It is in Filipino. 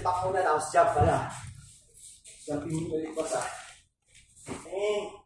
back muna, tapos jump pala. Jumping ulit pa sa.